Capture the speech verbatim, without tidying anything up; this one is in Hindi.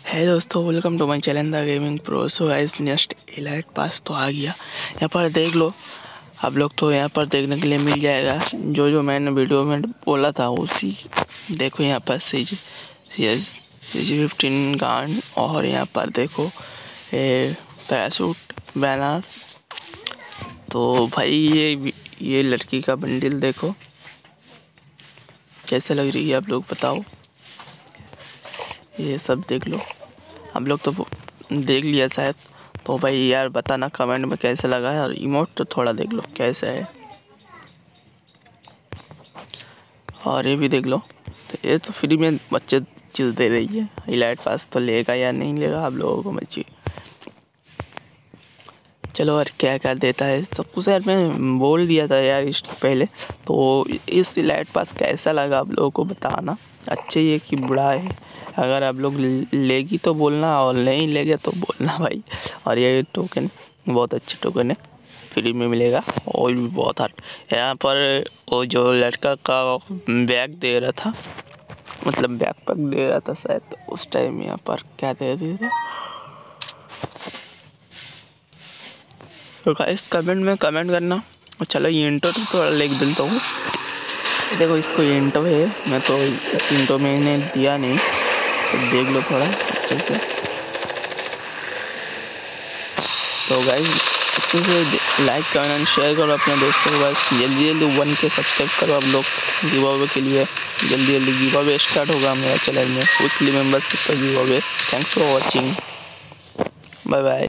है दोस्तों, welcome to my channel the gaming pro. So guys next elite pass तो आ गया। यहाँ पर देख लो आप लोग, तो यहाँ पर देखने के लिए मिल जाएगा जो जो मैंने वीडियो में बोला था उसी। देखो यहाँ पर सी जी सी जी फिफ्टीन गान, और यहाँ पर देखो ये पैराशूट बैनर। तो भाई ये ये लड़की का बंडल देखो कैसे लग रही है, आप लोग बताओ। ये सब देख लो, हम लोग तो देख लिया शायद। तो भाई यार बताना कमेंट में कैसे लगा है, और इमोट तो थोड़ा देख लो कैसे है, और ये भी देख लो। तो ये तो फ्री में बच्चे चीज़ दे रही है। इलाइट पास तो लेगा या नहीं लेगा आप लोगों को मर्जी। चलो और क्या क्या देता है सब कुछ यार मैं बोल दिया था यार इसके पहले। तो इस इलाइट पास कैसा लगा आप लोगों को बताना, अच्छे है कि बुरा है। अगर आप लोग लेगी तो बोलना, और नहीं लेगे तो बोलना भाई। और ये टोकन बहुत अच्छे टोकन है, फ्री में मिलेगा। और भी बहुत हट यहाँ पर वो जो लड़का का बैग दे रहा था, मतलब बैग पैक दे रहा था शायद, तो उस टाइम यहाँ पर क्या दे रही है। तो गाइस कमेंट में कमेंट करना। और चलो ये इंट्रो तो थोड़ा लिख देता हूँ। देखो इसको ये इंट्रो है, मैं तो इस इंट्रो में मैंने दिया नहीं, तो देख लो थोड़ा अच्छे से। तो गाइस अच्छे से लाइक करना एंड शेयर करो अपने दोस्तों के पास। जल्दी जल्दी वन के सब्सक्राइब करो आप लोग गिव अवे के लिए। जल्दी जल्दी गिव अवे स्टार्ट होगा मेरा चैनल में, वीकली मेंबरशिप का giveaway. Thanks for watching, bye bye.